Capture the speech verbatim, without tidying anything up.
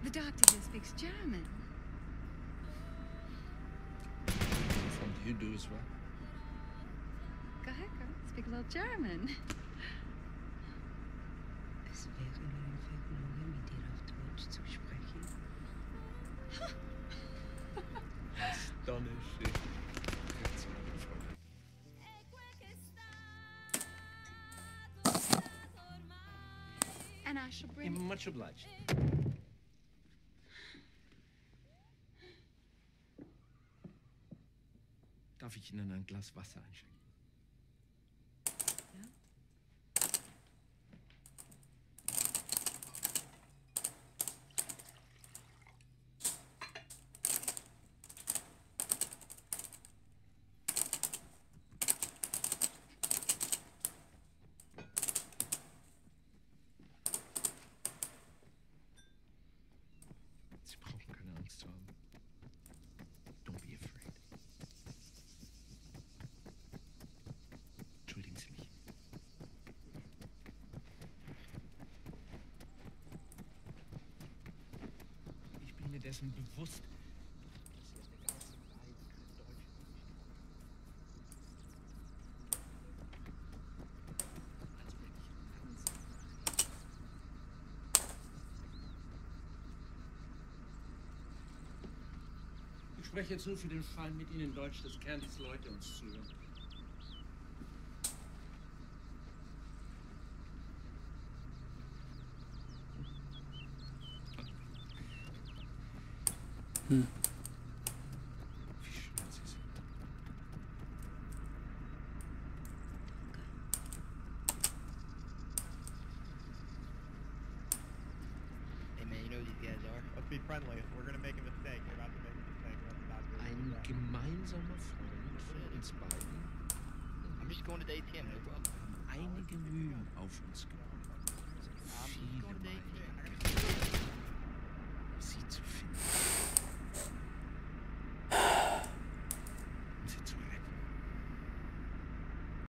The doctor here speaks German. From you do as well. Go ahead, girl. Speak a little German. Es wäre eine Vergnügen, mit dir auf Deutsch zu sprechen. Astonishing. And I shall bring... Much obliged. Darf ich Ihnen ein Glas Wasser einschenken? Sie brauchen keine Angst zu haben. Don't be afraid. Entschuldigen Sie mich. Ich bin mir dessen bewusst, dass Sie auf der ganzen Welt kein Deutsch Ich spreche jetzt nur für den Fall mit Ihnen in Deutsch, dass Candys Leute uns zuhören. Hm. Wie schön Sie sind. Hey man, you know who these guys are? Let's be friendly. We're gonna make a mistake. We're about to make a mistake. Let's not do Ein it. gemeinsamer Freund von uns beiden I'm just going to the A T M, no problem. haben einige Mühen auf uns genommen. I'm just Viele going to the A T M. Meilen geredet, sie zu finden.